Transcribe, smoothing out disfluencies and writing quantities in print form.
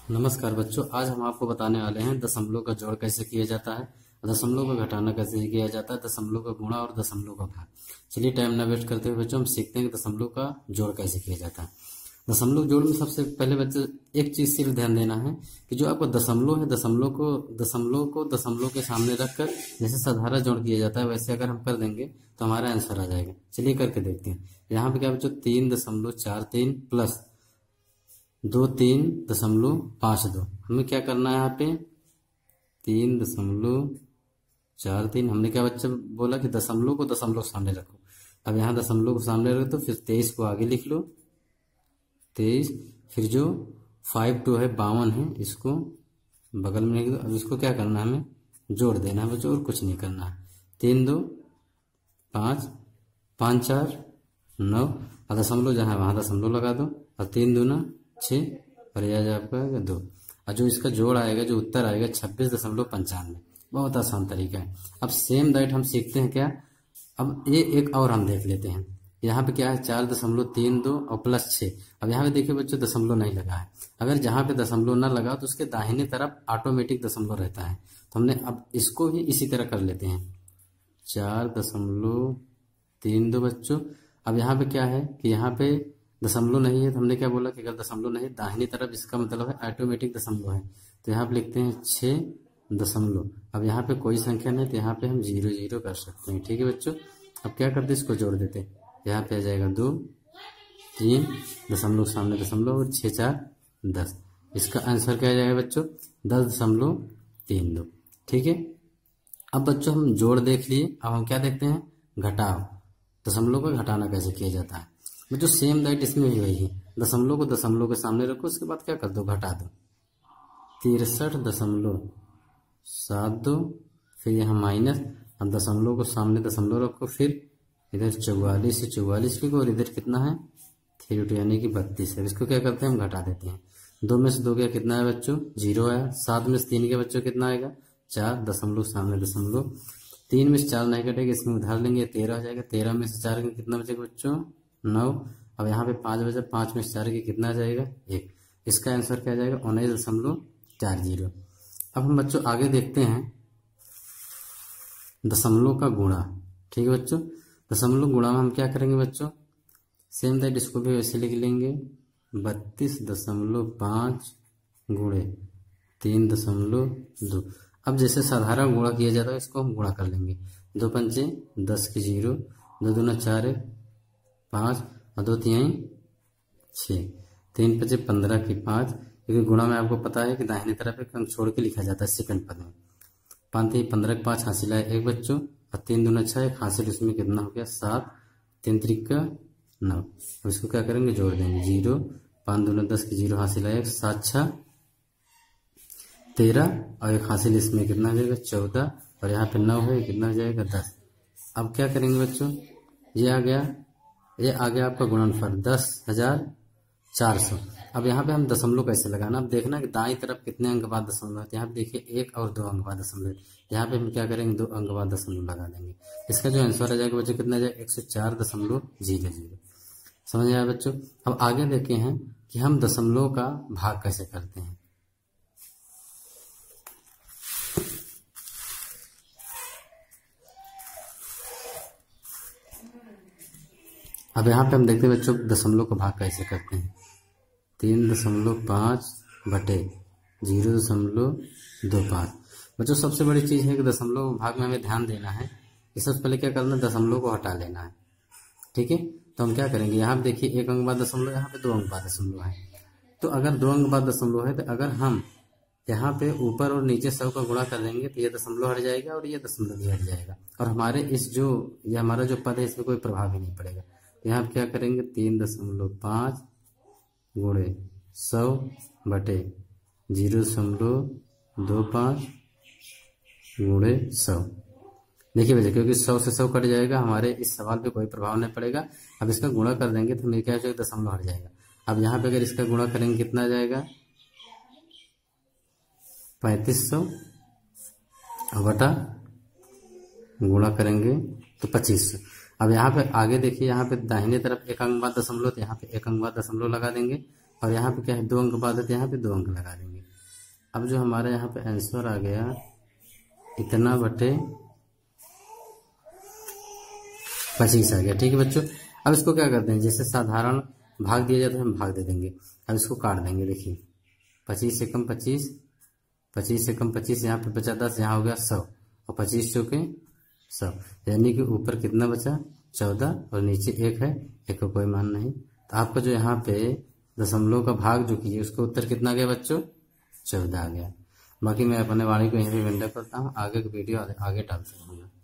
नमस्कार बच्चों, आज हम आपको बताने वाले हैं दशमलव का जोड़ कैसे किया जाता है, दशमलव का घटाना कैसे किया जाता है, दशमलव का गुणा और दशमलव का भाग। चलिए टाइम ना वेस्ट करते हुए बच्चों हम सीखते हैं कि दशमलव का जोड़ कैसे किया जाता है। दशमलव जोड़ में सबसे पहले बच्चे एक चीज सिर्फ ध्यान देना है कि जो आपको दशमलव है, दशमलव को दशमलव के सामने रखकर जैसे साधारण जोड़ किया जाता है वैसे अगर हम कर देंगे तो हमारा आंसर आ जाएगा। चलिए करके देखते हैं। यहाँ पे क्या बच्चों 3.43 प्लस 23.52 हमें क्या करना है। यहाँ पे 3.43 हमने क्या बच्चा बोला कि दशमलव को दशमलव सामने रखो। अब यहाँ दशमलव को सामने रखो तो फिर 23 को आगे लिख लो, 23, फिर जो 52 है 52 है इसको बगल में लिख दो। अब इसको क्या करना है, हमें जोड़ देना है बच्चों और कुछ नहीं करना है। 3 2 5 5 4 9 और दशमलव जहाँ वहाँ दशमलव लगा दो और 3 दूना 6 और यह आपका 2 और जो इसका जोड़ आएगा, जो उत्तर आएगा 26.95। बहुत आसान तरीका है। अब सेम दैट हम सीखते हैं क्या। अब ये एक और हम देख लेते हैं। यहाँ पे क्या है 4.32 और प्लस 6। अब यहाँ पे देखिए बच्चों दशमलव नहीं लगा है। अगर जहाँ पे दशमलव ना लगा तो उसके दाहिने तरफ ऑटोमेटिक दशमलव रहता है। तो हमने अब इसको भी इसी तरह कर लेते हैं 4.32 बच्चों। अब यहाँ पे क्या है कि यहाँ पे दशमलव नहीं है तो हमने क्या बोला कि अगर दशमलव नहीं दाहिनी तरफ इसका मतलब है ऑटोमेटिक दशमलव है। तो यहाँ पे लिखते हैं 6 दशमलव। अब यहाँ पे कोई संख्या नहीं तो यहाँ पे हम 0 0 कर सकते हैं। ठीक है बच्चों। अब क्या करते इसको जोड़ देते हैं। यहाँ पे आ जाएगा 2 3 दशमलव सामने दशमलव और 6 4 10। इसका आंसर क्या आ जाएगा बच्चों 10.32। ठीक है। अब बच्चों हम जोड़ देख लिए। अब हम क्या देखते हैं घटाव। दशमलव का घटाना कैसे किया जाता है बच्चों। सेम दैट इसमें भी वही है। दशमलव को दशमलव के सामने रखो, उसके बाद क्या कर दो घटा दो 63.72, फिर यहाँ माइनस। अब दशमलव को सामने दशमलव रखो, फिर इधर 44 से 44 लिखो और इधर कितना है 3 यानी कि 32 है। इसको क्या करते हैं हम घटा देते हैं। 2 में से 2 गया कितना है बच्चों 0 आया। 7 में से 3 के बच्चों कितना आएगा 4 दशमलव सामने दशमलव। 3 में से 4 नहीं कटेगा, इसमें उधार लेंगे 13 हो जाएगा। 13 में से 4 कितना बचेगा बच्चों 9। अब यहाँ पे 5 बचा, 5 में से 4 के कितना आ जाएगा 1। इसका आंसर क्या आ जाएगा 19.40। अब हम बच्चों आगे देखते हैं दशमलव का गुणा। ठीक है बच्चों। दशमलव गुणा में हम क्या करेंगे बच्चों सेम दैट इसको भी वैसे लिख लेंगे 32.5 गुणे 3.2। अब जैसे साधारण गुणा किया जाता है इसको हम गुणा कर लेंगे। 2 पंचे 10 की 0, 2 दूना 4 5 और 2 तिहाई 6, 3 पचे 15 की 5। क्योंकि गुणा में आपको पता है कि दाहिने तरफ एक अंक छोड़ के लिखा जाता है सेकंड पद में। 5 3 15 के 5 हासिल आए 1 बच्चों और 3 दूना 6 एक हासिल, उसमें कितना हो गया 7, 3 3 का 9। अब इसको क्या करेंगे जोड़ देंगे 0, 5 दूना 10 की 0 हासिल आए 7 6 13 और एक हासिल, इसमें कितना हो जाएगा 14 और यहाँ पे 9 है कितना हो जाएगा 10। अब क्या करेंगे बच्चों ये आ गया आपका गुणनफल 10,400। अब यहाँ पे हम दशमलव कैसे लगाना। अब देखना कि दाईं तरफ कितने अंक बाद दशमलव है। यहाँ पे देखिए 1 और 2 अंक बाद दशमलव। यहाँ पे हम क्या करेंगे 2 अंक बाद दशमलव लगा देंगे। इसका जो आंसर आ जाएगा बच्चों कितना आ जाएगा 104.00। समझ आया बच्चों। अब आगे देखे हैं कि हम दशमलव का भाग कैसे करते हैं। अब यहाँ पे हम देखते हैं बच्चों दशमलव का भाग कैसे करते हैं। 3.5 बटे 0.25। बच्चों सबसे बड़ी चीज है कि दशमलव भाग में हमें ध्यान देना है कि सबसे पहले क्या करना है दशमलव को हटा लेना है। ठीक है। तो हम क्या करेंगे यहाँ पे देखिए 1 अंक बाद दशमलव, यहाँ पे 2 अंक बाद दशमलव है। तो अगर 2 अंक बाद दशमलव है तो अगर हम यहाँ पे ऊपर और नीचे सब का गुणा कर देंगे तो ये दशमलव हट जाएगा और ये दशमलव भी हट जाएगा और हमारे ये हमारा जो पद है इसमें कोई प्रभाव ही नहीं पड़ेगा। यहाँ पे क्या करेंगे 3.5 गुणे 100 बटे 0.25 गुणे 100। देखिए भैया क्योंकि 100 से 100 कट जाएगा, हमारे इस सवाल पे कोई प्रभाव नहीं पड़ेगा। अब इसका गुणा कर देंगे तो मेरे क्या हो जाएगा दशमलव हट जाएगा। अब यहाँ पे अगर इसका गुणा करेंगे कितना आ जाएगा 3500 बटा गुणा करेंगे तो 2500। अब यहाँ पे आगे देखिए यहाँ पे दाहिने तरफ 1 अंक बाद दशमलव, तो यहाँ पे 1 अंक बाद दशमलव लगा देंगे और यहाँ पे क्या है 2 अंक बाद है तो यहाँ पे 2 अंक लगा देंगे। अब जो हमारे यहाँ पे आंसर आ गया इतना बटे 25 आ गया। ठीक है बच्चों, अब इसको क्या करते हैं, जैसे साधारण भाग दिया जाता है हम भाग दे देंगे। अब इसको काट देंगे। देखिए 25 से कम 25, 25 से कम 25, यहाँ पे बचा 10, यहाँ हो गया 100 और 25 चौके 100, यानी कि ऊपर कितना बचा 14 और नीचे 1 है, 1 का कोई मान नहीं। तो आपका जो यहाँ पे दशमलव का भाग जो किए उसका उत्तर कितना गया बच्चों, 14 आ गया। बाकी मैं अपने वाणी को यहीं पे विंडो करता हूँ, आगे की वीडियो आगे डाल सकूँगा।